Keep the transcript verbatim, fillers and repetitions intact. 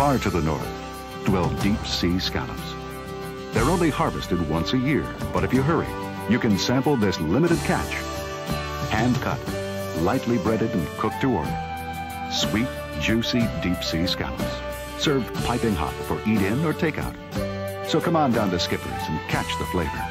Far to the north dwell deep sea scallops. They're only harvested once a year, but if you hurry, you can sample this limited catch. Hand-cut, lightly breaded and cooked to order. Sweet, juicy deep sea scallops. Served piping hot for eat-in or takeout. So come on down to Skipper's and catch the flavor.